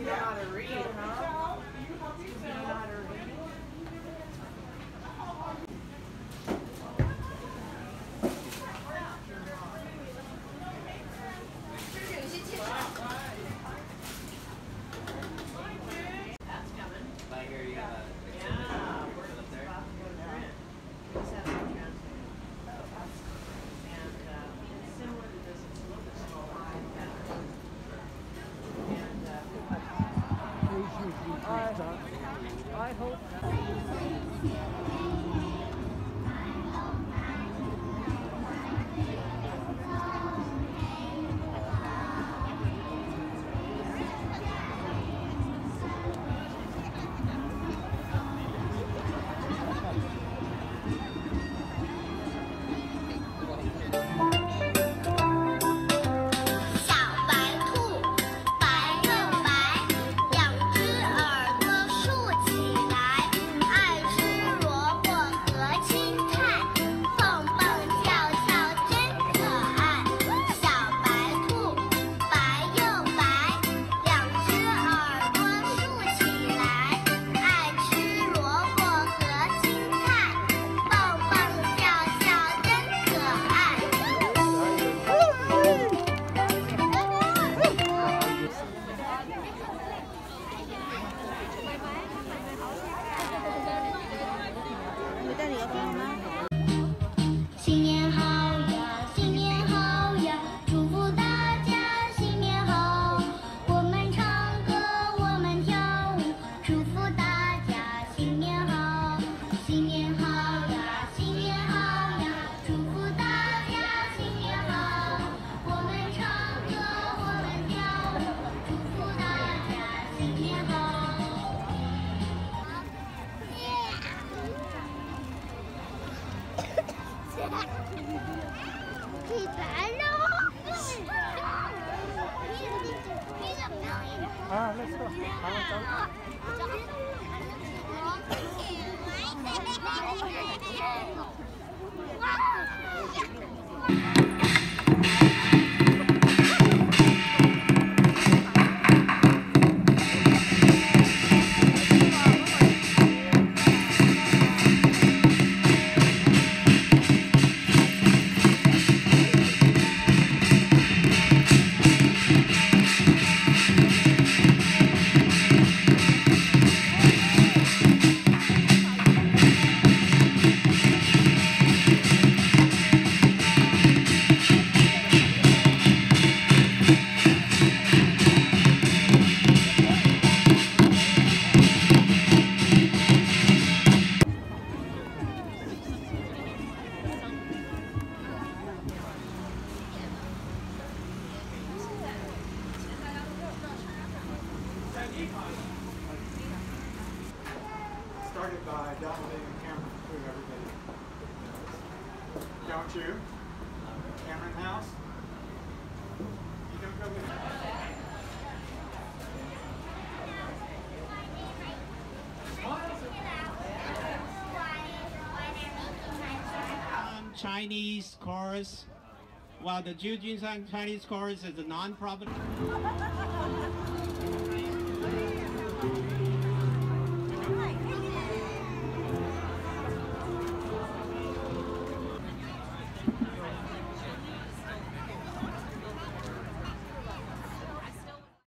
know how to read, huh? Do you know how to read? That's coming. I hear you have a Yeah, we're exhibit up there. about to go there. Just have to translate. And similar to this, it's a little bit slower. And I hope. Let's go. Started by downloading a camera to everybody. Don't you? Camera in the house? You don't go with me. Chinese chorus, while the Jujin Chinese chorus is a non-profit.